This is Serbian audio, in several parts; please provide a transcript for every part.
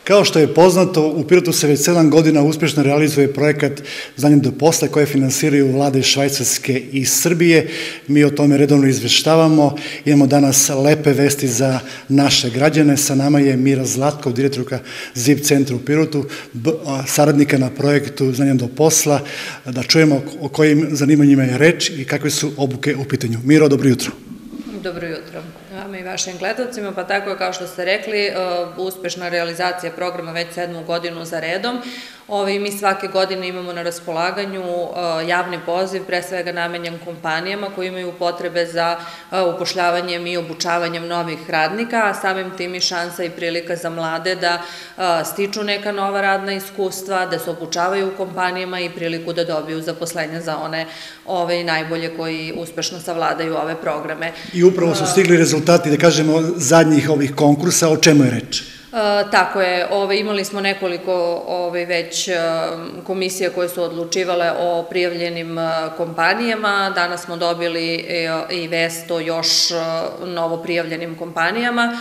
Kao što je poznato, u Pirotu se već 7 godina uspješno realizuje projekat Znanjem do posla koje finansiraju vlade Švajcarske i Srbije. Mi o tome redovno izveštavamo. Imamo danas lepe vesti za naše građane. Sa nama je Mira Zlatkov, direktorka ZIP centra u Pirotu, saradnika na projektu Znanjem do posla. Da čujemo o kojim zanimanjima je reč i kakve su obuke u pitanju. Miro, dobro jutro. Dobro jutro vama i vašim gledalcima. Pa tako je, kao što ste rekli, uspešna realizacija programa već 7. godinu za redom. Mi svake godine imamo na raspolaganju javni poziv, pre svega namenjen kompanijama koji imaju potrebe za upošljavanjem i obučavanjem novih radnika, a samim tim i šansa i prilika za mlade da stiču neka nova radna iskustva, da se obučavaju u kompanijama i priliku da dobiju zaposlenja za one najbolje koji uspešno savladaju ove programe. I upravo su stigli rezultati, da kažemo, zadnjih ovih konkursa. O čemu je reč? Tako je, imali smo nekoliko već komisija koje su odlučivale o prijavljenim kompanijama. Danas smo dobili i vest o još novo prijavljenim kompanijama.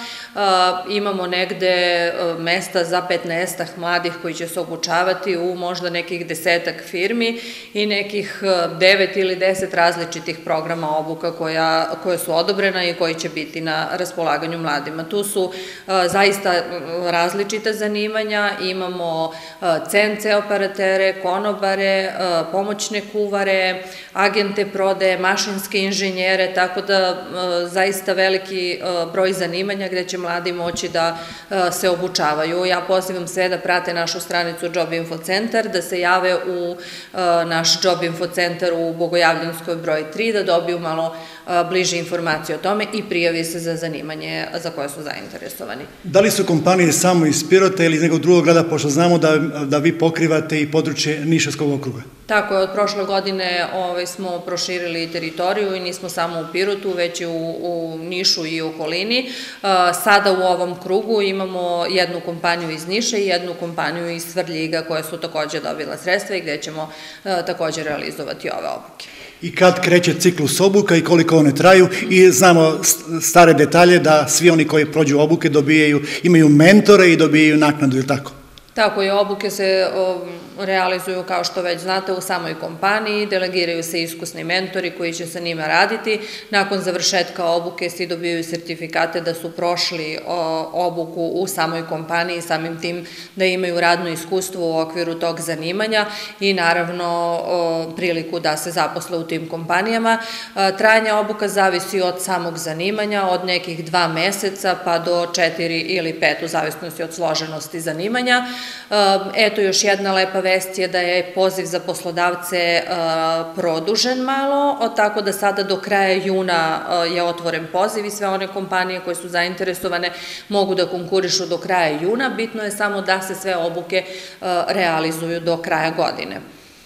Imamo negde mesta za 15 mladih koji će se obučavati u možda nekih 10 firmi i nekih 9 ili 10 različitih programa obuka koje su odobrena i koji će biti na raspolaganju mladima. Tu su zaista različita zanimanja, imamo CNC operatere, konobare, pomoćne kuvare, agente prodaje, mašinske inženjere, tako da zaista veliki broj zanimanja gde će mladi moći da se obučavaju. Ja pozivam sve da prate našu stranicu Job Info Centar, da se jave u naš Job Info Centar u Bogojavljanskoj broj 3, da dobiju malo bliže informacije o tome i prijavi se za zanimanje za koje su zainteresovani. Da li su kompanije samo iz Pirota ili iz nekog drugog grada, pošto znamo da vi pokrivate i područje Nišavskog okruga? Tako je, od prošle godine smo proširili teritoriju i nismo samo u Pirotu, već i u Nišu i okolini. Sada u ovom krugu imamo jednu kompaniju iz Niša i jednu kompaniju iz Svrljiga koje su takođe dobila sredstva i gde ćemo takođe realizovati ove obuke. I kad kreće ciklus obuka i koliko one traju, i znamo stare detalje da svi oni koji prođu obuke imaju mentore i dobijaju naknadu, ili tako? Tako je, obuke se realizuju, kao što već znate, u samoj kompaniji, delegiraju se iskusni mentori koji će sa njima raditi. Nakon završetka obuke svi dobijaju sertifikate da su prošli obuku u samoj kompaniji, samim tim da imaju radno iskustvo u okviru tog zanimanja i naravno priliku da se zaposle u tim kompanijama. Trajanje obuka zavisi od samog zanimanja, od nekih 2 meseca pa do 4 ili 5 u zavisnosti od složenosti zanimanja. Eto, još jedna lepa vest je da je poziv za poslodavce produžen malo, tako da sada do kraja juna je otvoren poziv i sve one kompanije koje su zainteresovane mogu da konkurišu do kraja juna. Bitno je samo da se sve obuke realizuju do kraja godine.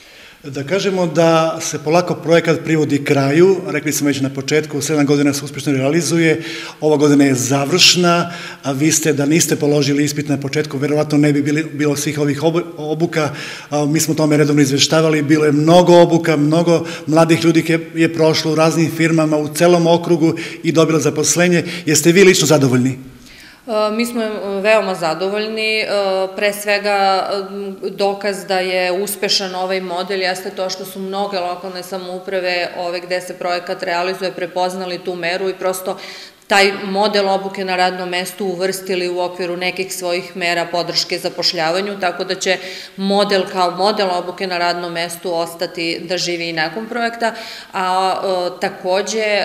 Da kažemo da se polako projekat privodi kraju, rekli smo već na početku, 7 godina se uspješno realizuje, ova godina je završna, a vi ste, da niste položili ispit na početku, verovatno ne bi bilo svih ovih obuka, mi smo tome redovno izveštavali, bilo je mnogo obuka, mnogo mladih ljudi je prošlo u raznim firmama u celom okrugu i dobilo zaposlenje. Jeste vi lično zadovoljni? Mi smo veoma zadovoljni, pre svega dokaz da je uspešan ovaj model jeste to što su mnoge lokalne samouprave gde se projekat realizuje prepoznali tu meru i prosto taj model obuke na radnom mestu uvrstili u okviru nekih svojih mera podrške zapošljavanju, tako da će model kao model obuke na radnom mestu ostati da živi i nakon projekta, a takođe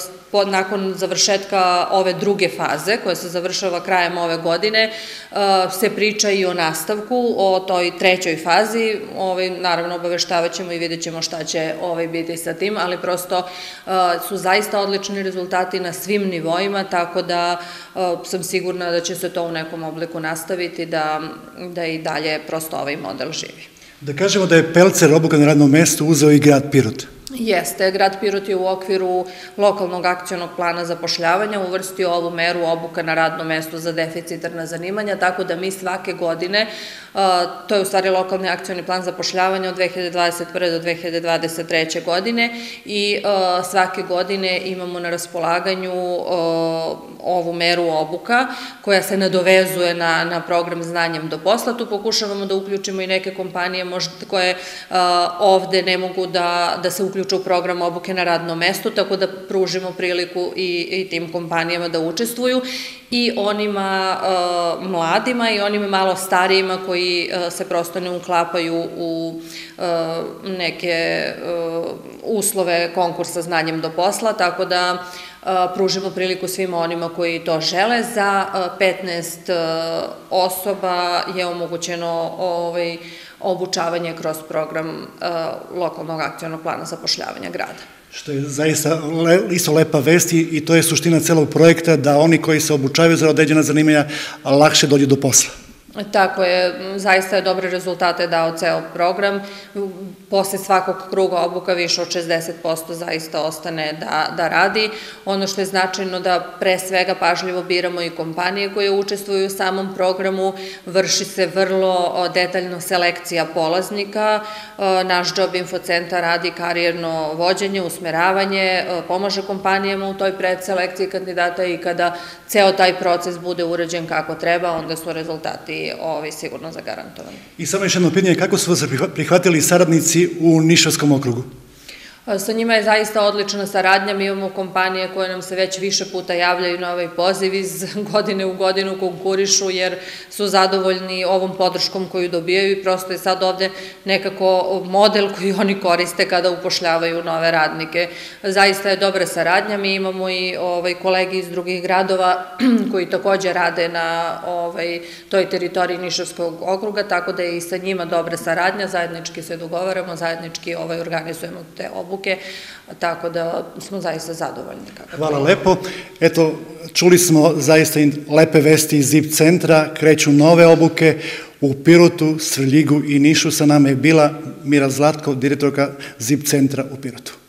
nakon završetka ove druge faze, koja se završava krajem ove godine, se priča i o nastavku, o toj trećoj fazi. Naravno, obaveštavaćemo ćemo i vidjet ćemo šta će biti sa tim, ali prosto su zaista odlični rezultati na svim nivoima, tako da sam sigurna da će se to u nekom obliku nastaviti, da i dalje prosto ovaj model živi. Da kažemo da je Pelcer obuka na radnom mestu uzeo i grad Pirot. Jeste, grad Pirot je u okviru lokalnog akcionog plana zapošljavanja uvrstio ovu meru obuka na radno mesto za deficitarna zanimanja, tako da mi svake godine, to je u stvari lokalni akcioni plan zapošljavanja od 2021. do 2023. godine i svake godine imamo na raspolaganju ovu meru obuka koja se nadovezuje na program Znanjem do posla. Tu pokušavamo da uključimo i neke kompanije koje ovde ne mogu da se uključu u program obuke na radno mesto, tako da pružimo priliku i tim kompanijama da učestvuju i onima mladima i onima malo starijima koji se prosto ne uklapaju u neke uslove konkursa Znanjem do posla, tako da pružimo priliku svima onima koji to žele. Za 15 osoba je omogućeno obučavanje kroz program lokalnog akcionog plana zapošljavanja grada. Što je zaista isto lepa vest i to je suština celog projekta, da oni koji se obučavaju za određena zanimanja lakše dođu do posla. Tako je, zaista je dobre rezultate dao ceo program. Posle svakog kruga obuka više od 60% zaista ostane da radi. Ono što je značajno da pre svega pažljivo biramo i kompanije koje učestvuju u samom programu, vrši se vrlo detaljno selekcija polaznika. Naš Job Info centar radi karijerno vođenje, usmeravanje, pomaže kompanijama u toj predselekciji kandidata i kada ceo taj proces bude urađen kako treba, onda su rezultati sigurno zagarantovani. I samo još jedno pitanje, kako su vas prihvatili saradnici u Nišavskom okrugu? Sa njima je zaista odlična saradnja, mi imamo kompanije koje nam se već više puta javljaju na ovaj poziv, iz godine u godinu konkurišu jer su zadovoljni ovom podrškom koju dobijaju i prosto je sad ovde nekako model koji oni koriste kada upošljavaju nove radnike. Zaista je dobra saradnja, mi imamo i kolegi iz drugih gradova koji takođe rade na toj teritoriji Nišavskog okruga, tako da je i sa njima dobra saradnja, zajednički se dogovaramo, zajednički organizujemo te obuke, tako da smo zaista zadovoljni. Hvala lepo. Eto, čuli smo zaista lepe vesti iz ZIP centra, kreću nove obuke u Pirotu, Svrljigu i Nišu. Sa nama je bila Mira Zlatko, direktorka ZIP centra u Pirotu.